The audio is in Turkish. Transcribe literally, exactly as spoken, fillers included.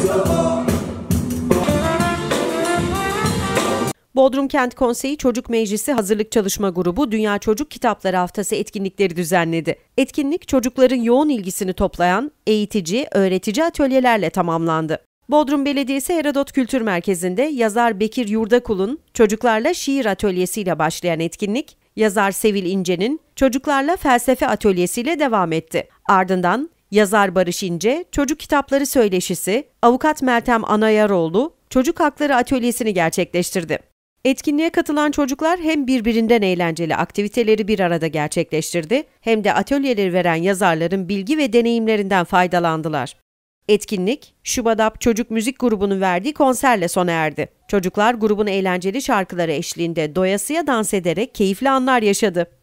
Bodrum Kent Konseyi Çocuk Meclisi Hazırlık Çalışma Grubu Dünya Çocuk Kitapları Haftası etkinlikleri düzenledi. Etkinlik çocukların yoğun ilgisini toplayan eğitici, öğretici atölyelerle tamamlandı. Bodrum Belediyesi Herodot Kültür Merkezi'nde yazar Bekir Yurdakul'un çocuklarla şiir atölyesiyle başlayan etkinlik, yazar Sevil İnce'nin çocuklarla felsefe atölyesiyle devam etti. Ardından yazar Barış İnce, çocuk kitapları söyleşisi, avukat Meltem Anayaroğlu, çocuk hakları atölyesini gerçekleştirdi. Etkinliğe katılan çocuklar hem birbirinden eğlenceli aktiviteleri bir arada gerçekleştirdi, hem de atölyeleri veren yazarların bilgi ve deneyimlerinden faydalandılar. Etkinlik, Şubadap Çocuk Müzik Grubu'nun verdiği konserle sona erdi. Çocuklar grubun eğlenceli şarkıları eşliğinde doyasıya dans ederek keyifli anlar yaşadı.